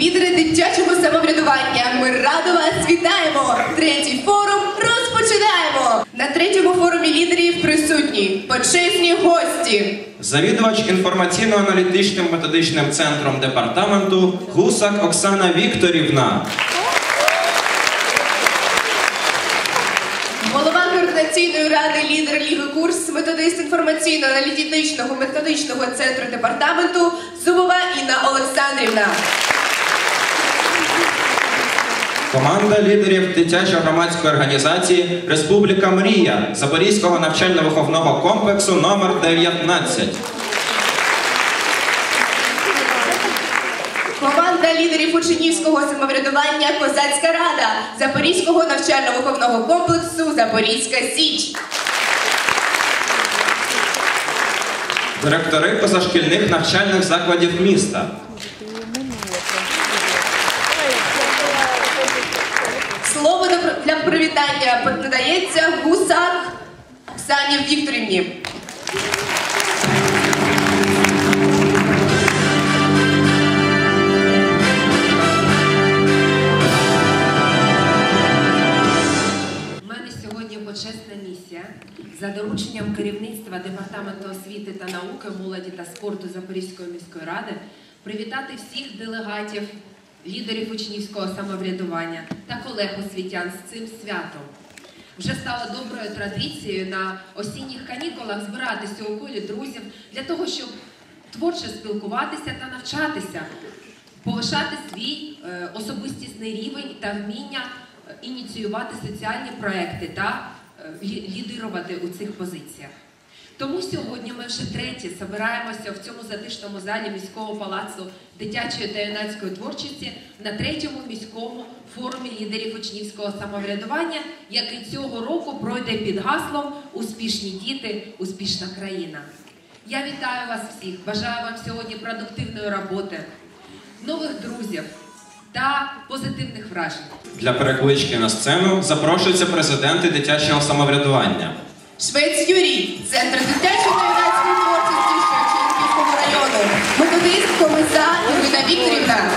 лідери дитячого самоврядування, ми радо вас вітаємо! Третій форум розпочинаємо! На третьому форумі лідерів присутні почесні гості. Завідувач інформаційно-аналітичним методичним центром департаменту Гусак Оксана Вікторівна. Голова координаційної ради, лідер Ліги Курс, методист інформаційно-аналітичного методичного центру департаменту Зубова Інна Олександрівна. Команда лідерів дитячо-громадської організації «Республіка Мрія» Запорізького навчально-виховного комплексу номер 19. Команда лідерів учнівського самоврядування «Козацька рада» Запорізького навчально-виховного комплексу «Запорізька Січ». Директори позашкільних навчальних закладів міста. Слово для привітання надається Гусак Оксані Вікторівні. Почесна місія за дорученням керівництва Департаменту освіти та науки, молоді та спорту Запорізької міської ради привітати всіх делегатів, лідерів учнівського самоврядування та колег-освітян з цим святом. Вже стало доброю традицією на осінніх канікулах збиратися у колі друзів для того, щоб творчо спілкуватися та навчатися, повишати свій особистісний рівень та вміння ініціювати соціальні проекти та лідирувати у цих позиціях. Тому сьогодні ми вже втретє збираємося в цьому затишному залі міського палацу дитячої та юнацької творчості на третьому міському форумі лідерів учнівського самоврядування, який цього року пройде під гаслом «Успішні діти, успішна країна». Я вітаю вас всіх, бажаю вам сьогодні продуктивної роботи, нових друзів та позитивних вражень. Для переклички на сцену запрошуються президенти дитячого самоврядування. Швець Юрій, Центр дитячої та юнацької творчості Шевченківського району. Методист Комиза Ірина Вікторівна.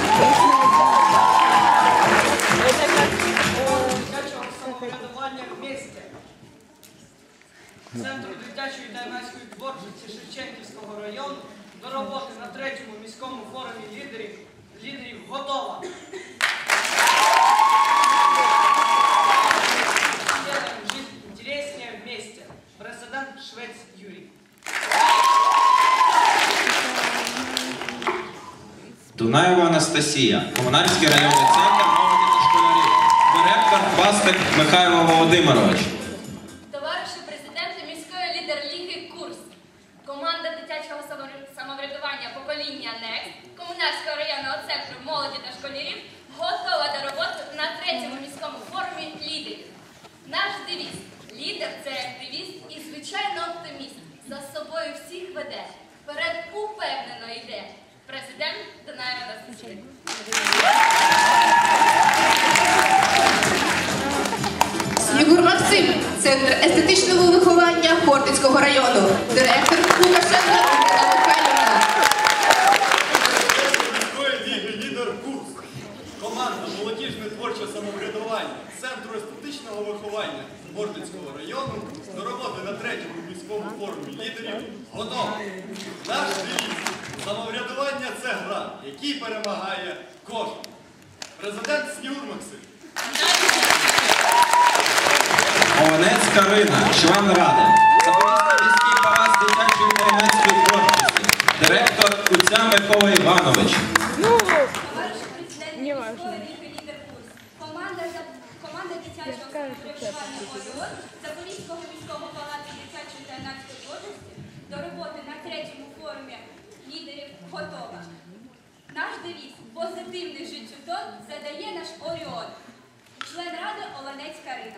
Дитячого самоврядування в місті. Центр дитячої та юнацької творчості Шевченківського району до роботи на третьому міському форумі лідерів готова. Жить интереснее вместе. Президент Швець Юрій. Дунаєва Анастасія, Комунальський районний центр молоді та школярів. Директор Пастик Михайло Володимирович. Товариші президенти міської лідер-ліги Курс. Команда дитячого самоврядування покоління НЕКС Комунальського районного центру молоді та школярів готова до роботи на третьому міському форумі лідерів. Наш девіз – лідер – це активіст і, звичайно, оптиміст. За собою всіх веде, вперед упевнено йде. Президент Дунаєва Анастасія. Снігур Максим, Центр естетичного виховання Хортицького району. Директор Лукашенка Ірина Михайлівна. Лідер Курс. Команда молодіжне творче самоврядування Центру естетичного виховання Хортицького району до роботи на третьому міському форумі лідерів готова. Наш девіз – самоврядування – це гра, який перемагає кожен. Президент Снігур Максим. Овенець Карина, член ради. Запорізький міський палац дитячої та юнацької творчості. Директор Куця Микола Іванович. Товариші президенти міської лідер Курс. Команда дитячого самоврядування ОРО Запорізького міського палацу дитячої та юнацької творчості до роботи на третьому форумі лідерів готова. Наш девіз «Позитивний життєтон» задає наш Оріон. Член ради Овенець Карина.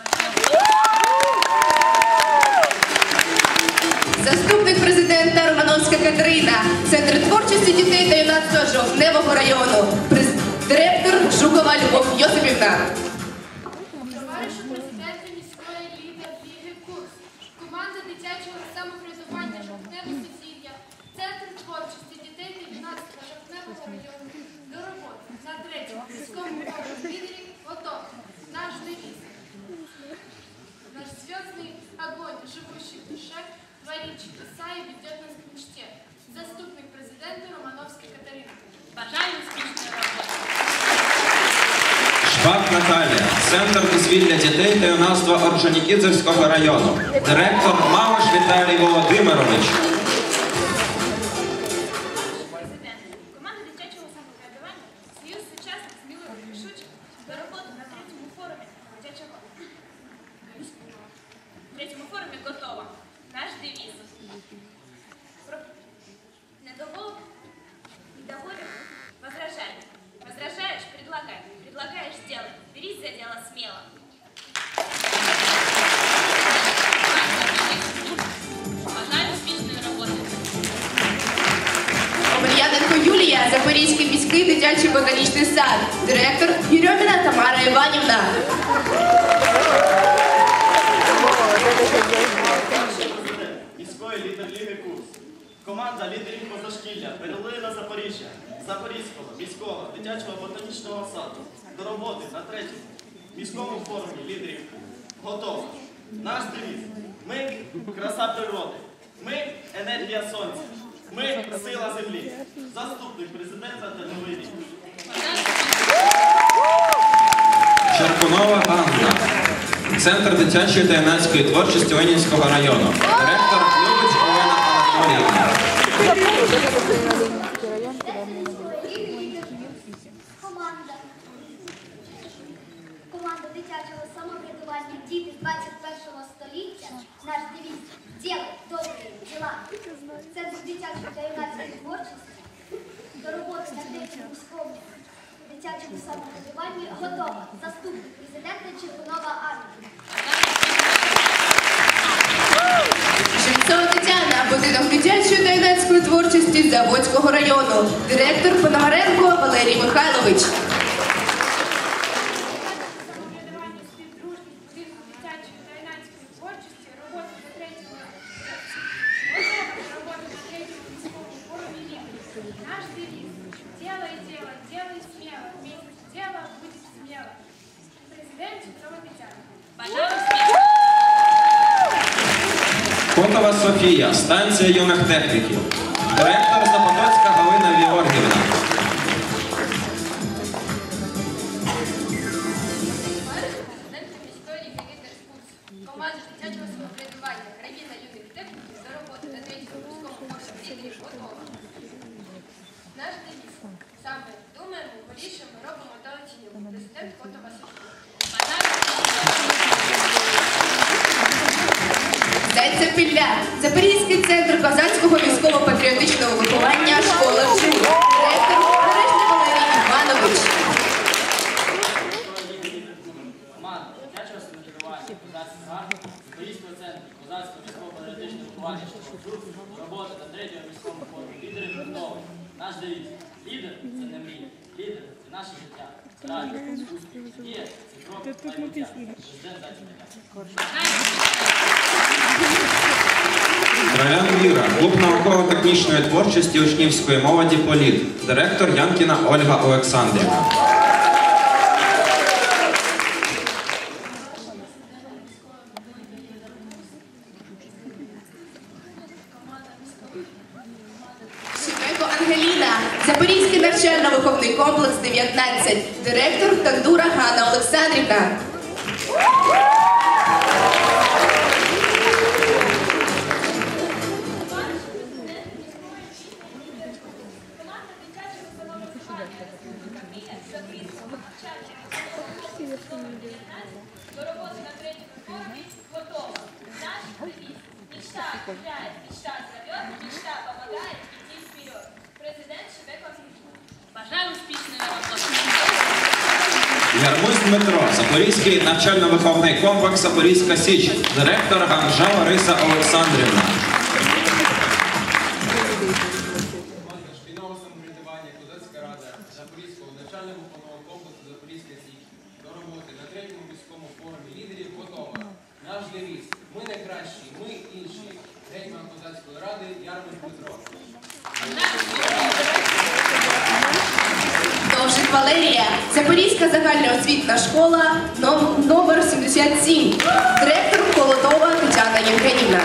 Заступник президента Романовська Катерина, Центр творчості дітей та юнацтва Жовтневого району. Директор Жукова Любов Йосипівна. Товариші президенти міської ліги Курс. Команда дитячого самоврядування Жовтневе Сесілля. Центр творчості дітей та юнацтва Жовтневого району. До роботи. наш звездный огонь, живущий в душе, творит чудеса и ведет нас к мечте. Заступник президента Романовской Катерина. Бажаю успішної роботи. Шпак Наталія, Центр дозвілля дітей та юнацтва Орджонікідзевського району. Директор Маваш Віталій Володимирович. Президент. Команда дитячого самоврядування Союз сучасних сміливих рішучих до роботи на третьому форумі готова. Наш девіз. Недоволен? Возражай. Возражаешь? Предлагай. Предлагаешь — сделай. Берись за дело смело. Бажаю успішної роботи. Омельяненко Юлія, Запорізький міський дитячий ботанічний сад. Директор Єрьоміна Тамара Іванівна. Міської лідерліги курс. Команда лідерів позашкілля Перлина Запоріжжя, Запорізького міського дитячого ботанічного саду до роботи на третьому міському форумі лідерів готова. Наш девіз. Ми – краса природи. Ми – енергія сонця. Ми – сила землі. Заступник президента та новий рік. Черкунова Анна. Центр дитячої та юнацької творчості Ленінського району. Директор Любич Олена Анатоліївна. Команда дитячого самоврядування «Діти 21-го століття» наш девіз «Делай добрі діла». Центр дитячої та юнацької творчості до роботи на третьому міському дитячому самоврядуванні готова. Заступник президента Черкунова Анна. Шевцова Тетяна, будинок дитячої та юнацької творчості Заводського району. Директор Пономаренко Валерій Михайлович. Самоврядування співдружність будинку дитячої та юнацької творчості, роботи на третьому міському форумі лідерів. Наш девіз «Делай дело, делай смело, вместе дело будет смело». Президент Шевцова Тетяна. Бажаю успішної. Котова Софія, станція юних техніків. Директор Запотоцька Галина Георгіївна. Президент міської лідер курс. Команда дитячого самоврядування, країна юних техніків до роботи на третьому міському форумі лідерів готова. Наш девіз. Саме думаємо, вирішуємо, робимо та оцінюємо. Президент Котова Софія. Зайцев Ілля, Запорізький центр козацького військово-патріотичного виховання «Школа вживу». Директор Бережний Валерій Іванович. Команда дитячого самоврядування, козацький гард, Запорізького центру козацького військово-патріотичного виховання «Школа вживу» роботи на третьому міському форумі лідерів готові. Наш девіз. Лідер – це не мрія. Лідер – це наше життя. Радість, успіх, дія – це крок майбуття. Президент Троян Віра, клуб науково-технічної творчості учнівської молоді «Політ». Директор Янкіна Ольга Олександрівна. Шевченко Ангеліна, Запорізький навчально-виховний комплекс 19. Директор Тандура Ганна Олександрівна. Команда дитячого самоврядування Запорізького до роботи на третьому форумі готова. Наш девіз. Мечта окружает, мечта зовет, мечта помогает идти вперед. Президент Шевченко Ангеліна. Бажаю успішної роботи. Ярмусь Дмитро, Запорізький навчально-виховний комплекс «Запорізька Січ». Директор Ганжа Лариса Олександрівна. Команда шкільного самоврядування Козацька рада Запорізького навчально-виховного комплексу «Запорізька Січ» до роботи на третьому міському форумі лідерів готова. Наш девіз. Ми не кращі, ми інші. Гетьман Козацької ради Ярмусь Дмитро. Довжик Валерія, Запорізька загальноосвітна школа номер 77. Директор Холодова Тетяна Євгенівна.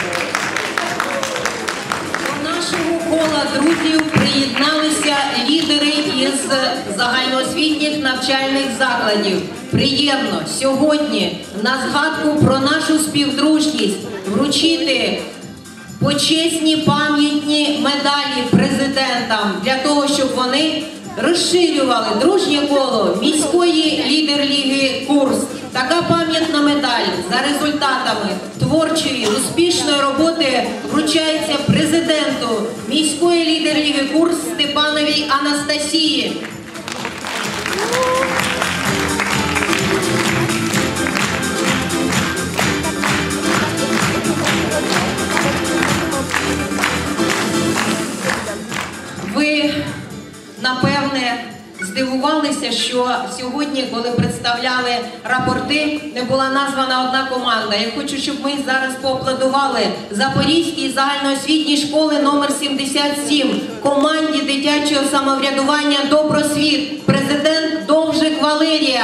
До нашого кола друзів приєдналися лідери із загальноосвітніх навчальних закладів. Приємно сьогодні на згадку про нашу співдружність вручити почесні пам'ятні медалі президентам для того, щоб вони розширювали дружнє коло міської лідерліги «Курс». Така пам'ятна медаль за результатами творчої, успішної роботи вручається президенту міської лідерліги «Курс» Степановій Анастасії. Ви, напевне, здивувалися, що сьогодні, коли представляли рапорти, не була названа одна команда. Я хочу, щоб ми зараз поаплодували Запорізькій загальноосвітній школи номер 77, команді дитячого самоврядування «Добросвіт», президент Довжик Валерія.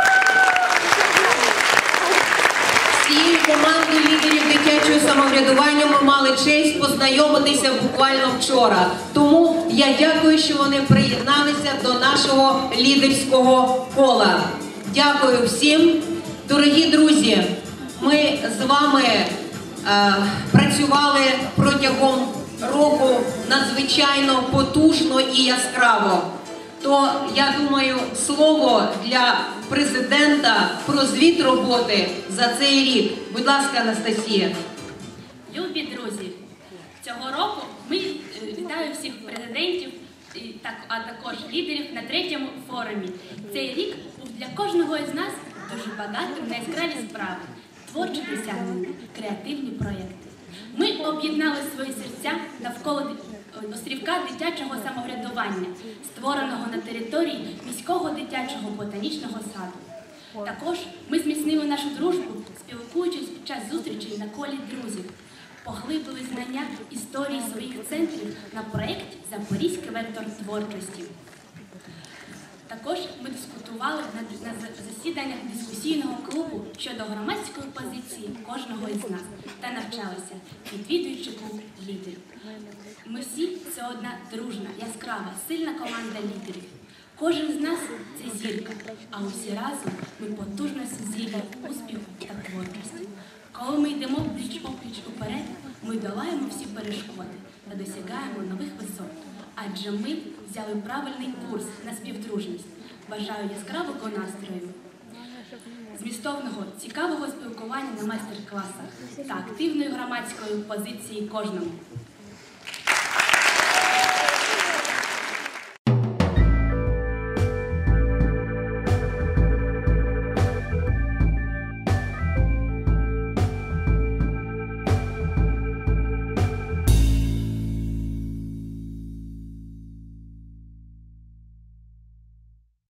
З цією командою лідерів дитячого самоврядування ми мали честь познайомитися буквально вчора. Тому я дякую, що вони приєдналися до нашого лідерського кола. Дякую всім. Дорогі друзі, ми з вами працювали протягом року надзвичайно потужно і яскраво. То, я думаю, слово для президента про звіт роботи за цей рік. Будь ласка, Анастасія. Любі друзі, цього року ми вітаю всіх президентів, а також лідерів на третьому форумі. Цей рік був для кожного із нас дуже багатим на яскраві справи, творчі досягнення, креативні проєкти. Ми об'єднали свої серця навколо острівка дитячого самоврядування, створеного на території міського дитячого ботанічного саду. Також ми зміцнили нашу дружбу, спілкуючись під час зустрічей на колі друзів, поглибили знання історії своїх центрів на проєкті «Запорізький вектор творчості». Також ми дискутували на засіданнях дискусійного клубу щодо громадської позиції кожного із нас та навчалися, відвідуючи клуб лідерів. Ми всі – це одна дружна, яскрава, сильна команда лідерів. Кожен з нас – це зірка, а усі разом ми потужне суцільне успіху та творчості. Коли ми йдемо пліч-опліч уперед, ми долаємо всі перешкоди та досягаємо нових висот. Адже ми взяли правильний курс на співдружність. Бажаю яскравого настрою, змістовного, цікавого спілкування на майстер-класах та активної громадської позиції кожному.